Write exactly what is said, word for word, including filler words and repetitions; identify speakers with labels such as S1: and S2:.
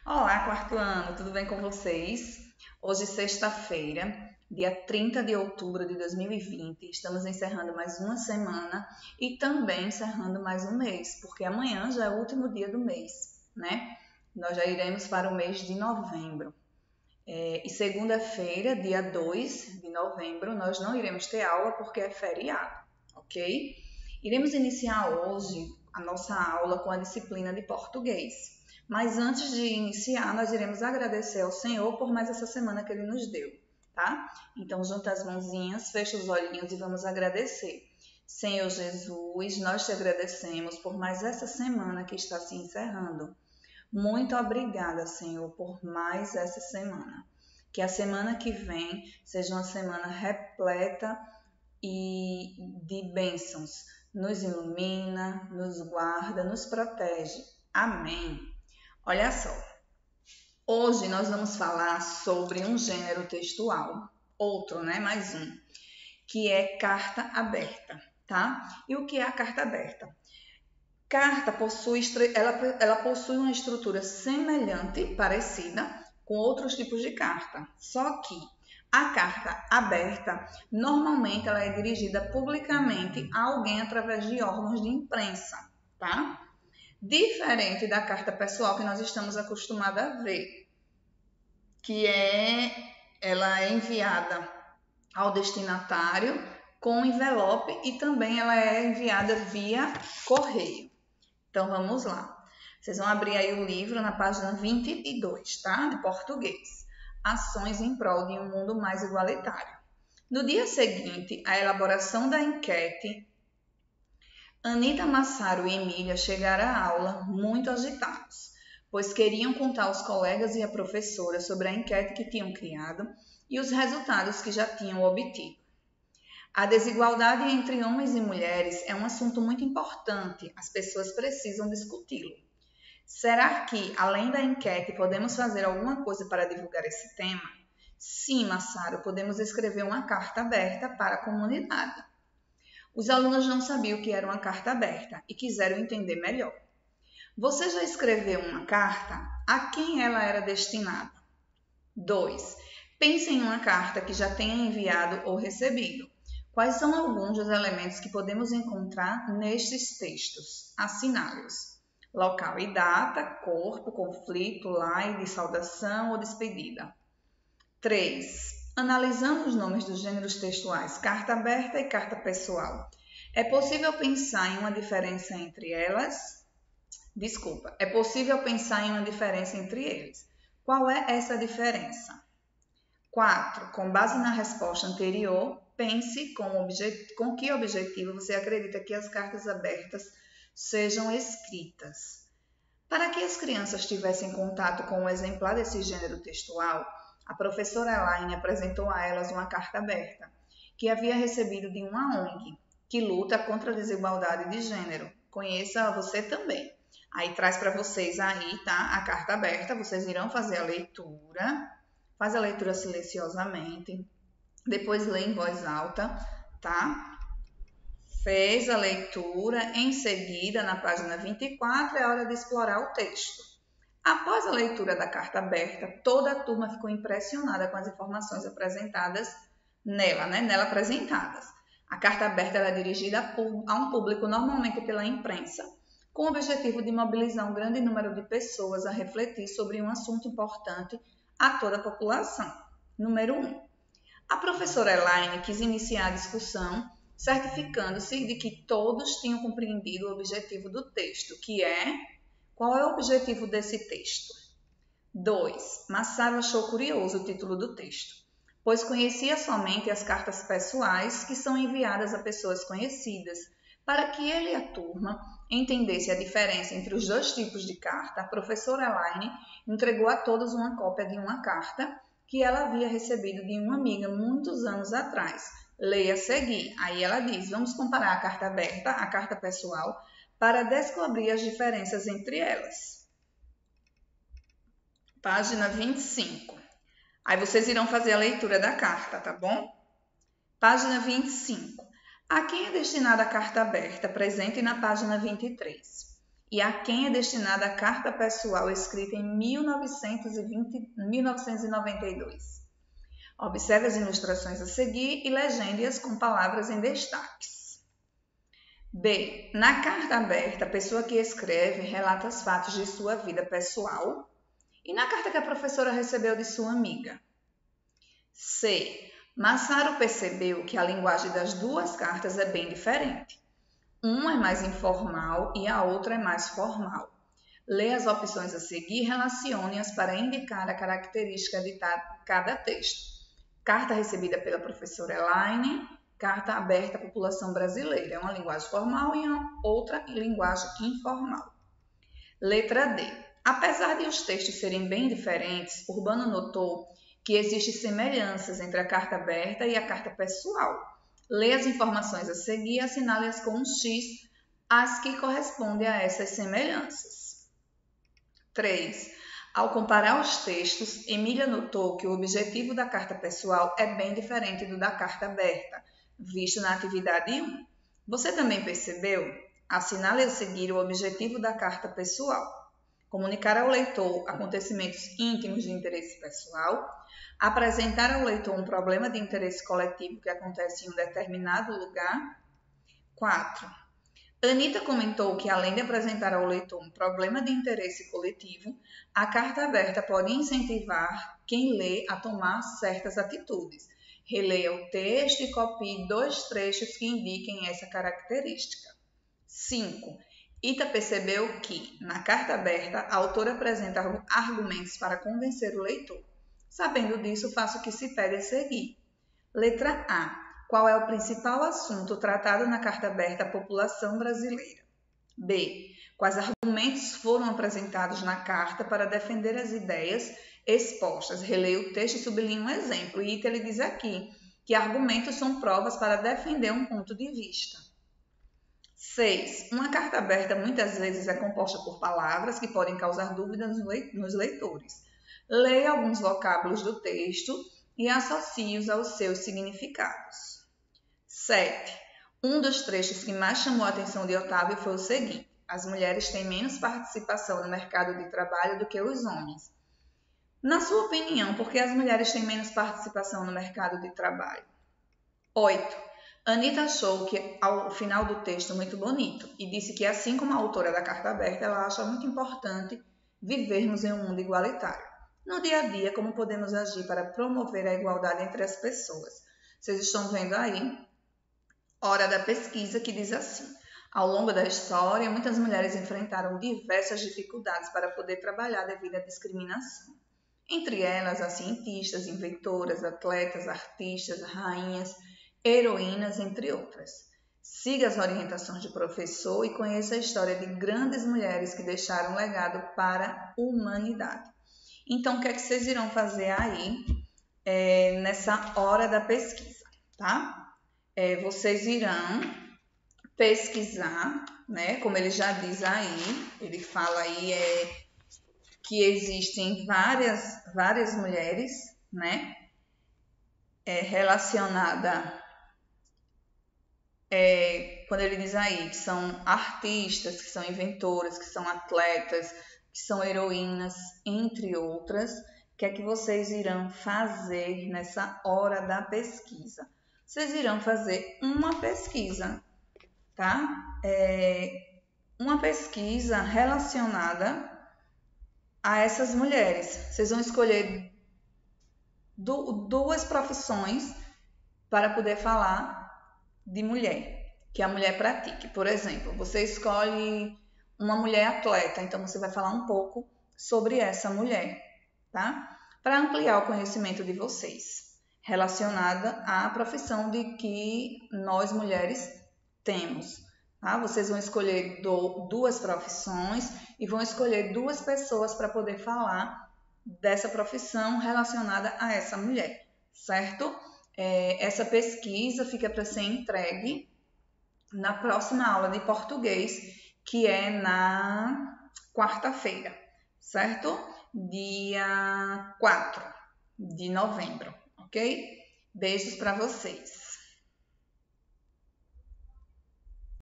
S1: Olá, quarto ano, tudo bem com vocês? Hoje, sexta-feira, dia trinta de outubro de dois mil e vinte, estamos encerrando mais uma semana e também encerrando mais um mês, porque amanhã já é o último dia do mês, né? Nós já iremos para o mês de novembro. É, e segunda-feira, dia dois de novembro, nós não iremos ter aula porque é feriado, ok? Iremos iniciar hoje a nossa aula com a disciplina de português. Mas antes de iniciar, nós iremos agradecer ao Senhor por mais essa semana que Ele nos deu, tá? Então, junta as mãozinhas, fecha os olhinhos e vamos agradecer. Senhor Jesus, nós te agradecemos por mais essa semana que está se encerrando. Muito obrigada, Senhor, por mais essa semana. Que a semana que vem seja uma semana repleta e de bênçãos. Nos ilumina, nos guarda, nos protege. Amém. Olha só, hoje nós vamos falar sobre um gênero textual, outro, né? Mais um, que é carta aberta, tá? E o que é a carta aberta? Carta possui, ela, ela possui uma estrutura semelhante, parecida, com outros tipos de carta, só que a carta aberta, normalmente ela é dirigida publicamente a alguém através de órgãos de imprensa, tá? Diferente da carta pessoal que nós estamos acostumados a ver, que é ela é enviada ao destinatário com envelope e também ela é enviada via correio. Então vamos lá. Vocês vão abrir aí o livro na página vinte e dois, tá? De português. Ações em prol de um mundo mais igualitário. No dia seguinte, à elaboração da enquete, Anita Massaro e Emília chegaram à aula muito agitados, pois queriam contar aos colegas e à professora sobre a enquete que tinham criado e os resultados que já tinham obtido. A desigualdade entre homens e mulheres é um assunto muito importante, as pessoas precisam discuti-lo. Será que, além da enquete, podemos fazer alguma coisa para divulgar esse tema? Sim, Massaro, podemos escrever uma carta aberta para a comunidade. Os alunos não sabiam o que era uma carta aberta e quiseram entender melhor. Você já escreveu uma carta? A quem ela era destinada? dois. Pense em uma carta que já tenha enviado ou recebido. Quais são alguns dos elementos que podemos encontrar nestes textos? Assinale-os. Local e data, corpo, conflito, line, saudação ou despedida. três. Analisando os nomes dos gêneros textuais carta aberta e carta pessoal, é possível pensar em uma diferença entre elas? Desculpa, é possível pensar em uma diferença entre eles. Qual é essa diferença? quatro. Com base na resposta anterior, pense com, objet... com que objetivo você acredita que as cartas abertas sejam escritas. Para que as crianças tivessem contato com um exemplar desse gênero textual, a professora Elaine apresentou a elas uma carta aberta, que havia recebido de uma O N G, que luta contra a desigualdade de gênero. Conheça você também. Aí traz para vocês aí, tá? A carta aberta, vocês irão fazer a leitura. Faz a leitura silenciosamente, depois lê em voz alta, tá? Fez a leitura, em seguida, na página vinte e quatro, é hora de explorar o texto. Após a leitura da carta aberta, toda a turma ficou impressionada com as informações apresentadas nela, né? Nela apresentadas. A carta aberta era dirigida a um público normalmente pela imprensa, com o objetivo de mobilizar um grande número de pessoas a refletir sobre um assunto importante a toda a população. Número um. A professora Elaine quis iniciar a discussão certificando-se de que todos tinham compreendido o objetivo do texto, que é... Qual é o objetivo desse texto? dois. Massaro achou curioso o título do texto, pois conhecia somente as cartas pessoais que são enviadas a pessoas conhecidas. Para que ele e a turma entendessem a diferença entre os dois tipos de carta, a professora Elaine entregou a todos uma cópia de uma carta que ela havia recebido de uma amiga muitos anos atrás. Leia a seguir. Aí ela diz, vamos comparar a carta aberta, a carta pessoal, para descobrir as diferenças entre elas. Página vinte e cinco. Aí vocês irão fazer a leitura da carta, tá bom? Página vinte e cinco. A quem é destinada a carta aberta, presente na página vinte e três? e a quem é destinada a carta pessoal escrita em mil novecentos e vinte, mil novecentos e noventa e dois. Observe as ilustrações a seguir e legende-as com palavras em destaques. B. Na carta aberta, a pessoa que escreve relata os fatos de sua vida pessoal e na carta que a professora recebeu de sua amiga. C. Massaro percebeu que a linguagem das duas cartas é bem diferente. Uma é mais informal e a outra é mais formal. Lê as opções a seguir e relacione-as para indicar a característica de cada texto. Carta recebida pela professora Elaine, carta aberta à população brasileira. É uma linguagem formal e outra linguagem informal. Letra D. Apesar de os textos serem bem diferentes, Urbano notou que existem semelhanças entre a carta aberta e a carta pessoal. Lê as informações a seguir e assinale-as com um X, as que correspondem a essas semelhanças. três. Ao comparar os textos, Emília notou que o objetivo da carta pessoal é bem diferente do da carta aberta, visto na atividade um. Você também percebeu? Assinale a seguir o objetivo da carta pessoal. Comunicar ao leitor acontecimentos íntimos de interesse pessoal, apresentar ao leitor um problema de interesse coletivo que acontece em um determinado lugar. quatro. Anita comentou que, além de apresentar ao leitor um problema de interesse coletivo, a carta aberta pode incentivar quem lê a tomar certas atitudes. Releia o texto e copie dois trechos que indiquem essa característica. cinco. Ita percebeu que, na carta aberta, a autora apresenta argumentos para convencer o leitor. Sabendo disso, faça o que se pede a seguir. Letra A. Qual é o principal assunto tratado na carta aberta à população brasileira? B. Quais argumentos foram apresentados na carta para defender as ideias expostas? Releia o texto e sublinhe um exemplo. E Ita ele diz aqui que argumentos são provas para defender um ponto de vista. seis. Uma carta aberta muitas vezes é composta por palavras que podem causar dúvidas nos leitores. Leia alguns vocábulos do texto e associe-os aos seus significados. sete. Um dos trechos que mais chamou a atenção de Otávio foi o seguinte: as mulheres têm menos participação no mercado de trabalho do que os homens. Na sua opinião, por que as mulheres têm menos participação no mercado de trabalho? oito. Anita achou que ao final do texto muito bonito e disse que, assim como a autora da carta aberta, ela acha muito importante vivermos em um mundo igualitário. No dia a dia, como podemos agir para promover a igualdade entre as pessoas? Vocês estão vendo aí, hora da pesquisa, que diz assim: ao longo da história, muitas mulheres enfrentaram diversas dificuldades para poder trabalhar devido à discriminação. Entre elas, as cientistas, inventoras, atletas, artistas, rainhas, heroínas, entre outras. Siga as orientações do professor e conheça a história de grandes mulheres que deixaram um legado para a humanidade. Então, o que é que vocês irão fazer aí é, nessa hora da pesquisa, tá? É, vocês irão pesquisar, né? Como ele já diz aí, ele fala aí é, que existem várias, várias mulheres, né? É, relacionada, é, quando ele diz aí que são artistas, que são inventoras, que são atletas, que são heroínas, entre outras. O que é que vocês irão fazer nessa hora da pesquisa? Vocês irão fazer uma pesquisa, tá? É, uma pesquisa relacionada a essas mulheres. Vocês vão escolher duas profissões para poder falar de mulher, que a mulher pratique. Por exemplo, você escolhe uma mulher atleta, então você vai falar um pouco sobre essa mulher, tá? Para ampliar o conhecimento de vocês, relacionada à profissão de que nós mulheres temos, tá? Vocês vão escolher duas profissões e vão escolher duas pessoas para poder falar dessa profissão relacionada a essa mulher, certo? É, essa pesquisa fica para ser entregue na próxima aula de português, que é na quarta-feira, certo? Dia quatro de novembro, ok? Beijos para vocês!